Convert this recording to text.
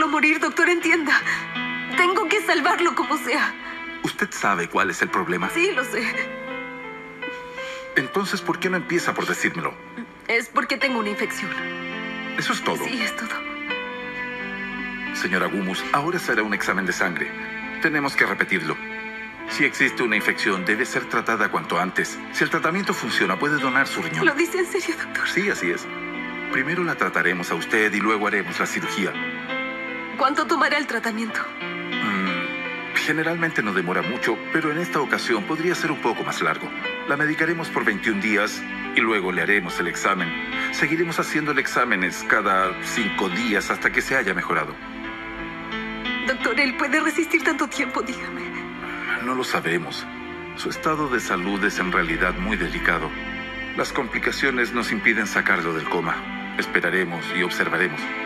dejarlo morir, doctor, entienda. Tengo que salvarlo como sea. ¿Usted sabe cuál es el problema? Sí, lo sé. Entonces, ¿por qué no empieza por decírmelo? Es porque tengo una infección. ¿Eso es todo? Sí, es todo. Señora Gumus, ahora será un examen de sangre. Tenemos que repetirlo. Si existe una infección, debe ser tratada cuanto antes. Si el tratamiento funciona, puede donar su riñón. ¿Lo dice en serio, doctor? Sí, así es. Primero la trataremos a usted y luego haremos la cirugía. ¿Cuánto tomará el tratamiento? Generalmente no demora mucho, pero en esta ocasión podría ser un poco más largo. La medicaremos por 21 días y luego le haremos el examen. Seguiremos haciéndole exámenes cada 5 días hasta que se haya mejorado. Doctor, ¿él puede resistir tanto tiempo? Dígame. No lo sabemos. Su estado de salud es en realidad muy delicado. Las complicaciones nos impiden sacarlo del coma. Esperaremos y observaremos.